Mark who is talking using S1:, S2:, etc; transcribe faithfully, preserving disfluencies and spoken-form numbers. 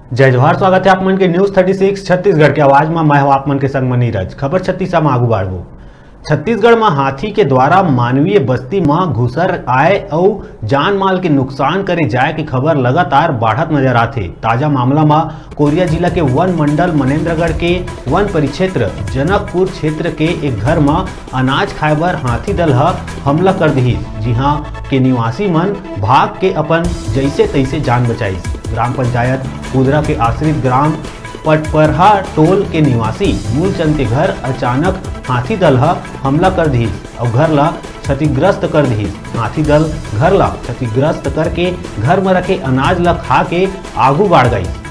S1: जय जोहार, स्वागत है आप मन के न्यूज छत्तीस छत्तीसगढ़ के आवाज में। मैं हूं आप मन के संग में नीरज। खबर छत्तीस में आगू बाढ़बो। छत्तीसगढ़ में हाथी के द्वारा मानवीय बस्ती में घुसर आए और जान माल के नुकसान करे जाए की खबर लगातार बढ़त नजर आते। ताजा मामला में कोरिया जिला के वन मंडल मनेन्द्रगढ़ के वन परिक्षेत्र जनकपुर क्षेत्र के एक घर में अनाज खाए बर हाथी दल हमला कर दी। जी हाँ, के निवासी मन भाग के अपन जैसे तैसे जान बचाई। ग्राम पंचायत कुदरा के आश्रित ग्राम पटपरहा टोल के निवासी मूलचंद के घर अचानक हाथी दल हमला कर दी और घर ला क्षतिग्रस्त कर दी। हाथी दल घर ला क्षतिग्रस्त करके घर में रखे अनाज ला खा के आगू बढ़ गई।